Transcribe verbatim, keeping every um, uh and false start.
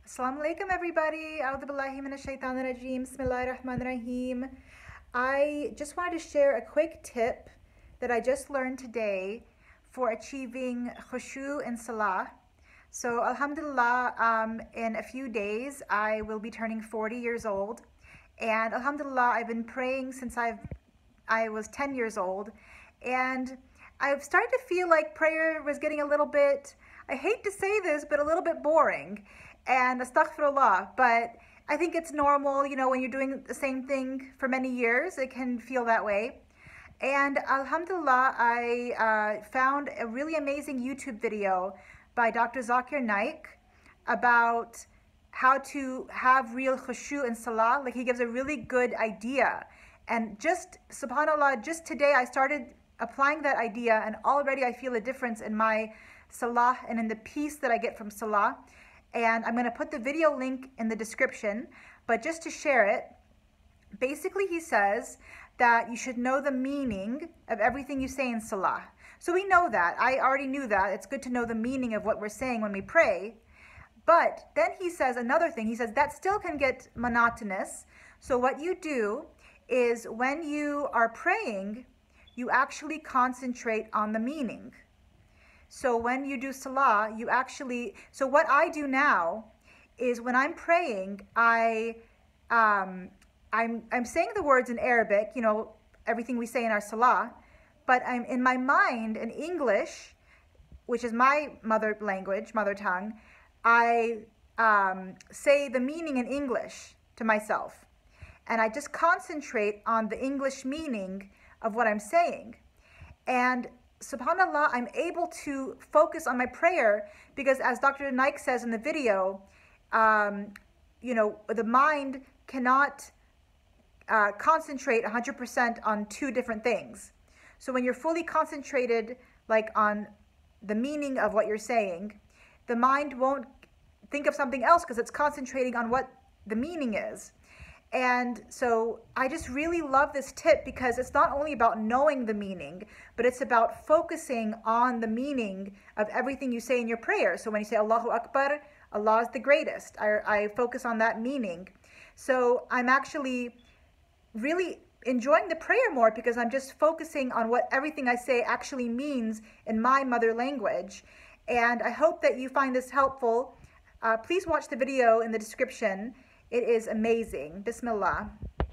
Assalamu alaikum everybody. A'udhu billahi minash shaitanir rajeem. Bismillahir rahmanir rahim. I just wanted to share a quick tip that I just learned today for achieving khushu in salah. So alhamdulillah, um, in a few days I will be turning forty years old, and alhamdulillah I've been praying since I've I was ten years old, and I've started to feel like prayer was getting a little bit, I hate to say this, but a little bit boring. And astaghfirullah, but I think it's normal, you know, when you're doing the same thing for many years, it can feel that way. And alhamdulillah, I uh, found a really amazing YouTube video by Doctor Zakir Naik about how to have real khushu in salah. Like, he gives a really good idea. And just, subhanAllah, just today I started applying that idea, and already I feel a difference in my salah and in the peace that I get from salah. And I'm going to put the video link in the description, but just to share it, basically he says that you should know the meaning of everything you say in salah. So we know that. I already knew that. It's good to know the meaning of what we're saying when we pray. But then he says another thing. He says that still can get monotonous. So what you do is when you are praying, you actually concentrate on the meaning. So when you do salah, you actually, so what I do now is when I'm praying, I, um, I'm, I'm saying the words in Arabic, you know, everything we say in our salah, but I'm in my mind in English, which is my mother language, mother tongue, I um, say the meaning in English to myself. And I just concentrate on the English meaning of what I'm saying. And subhanAllah, I'm able to focus on my prayer because, as Doctor Naik says in the video, um, you know, the mind cannot uh, concentrate one hundred percent on two different things. So when you're fully concentrated, like on the meaning of what you're saying, the mind won't think of something else because it's concentrating on what the meaning is. And so I just really love this tip because it's not only about knowing the meaning, but it's about focusing on the meaning of everything you say in your prayer. So when you say Allahu Akbar, Allah is the greatest, I, I focus on that meaning. So I'm actually really enjoying the prayer more because I'm just focusing on what everything I say actually means in my mother language. And I hope that you find this helpful. Uh, please watch the video in the description. It is amazing. Bismillah.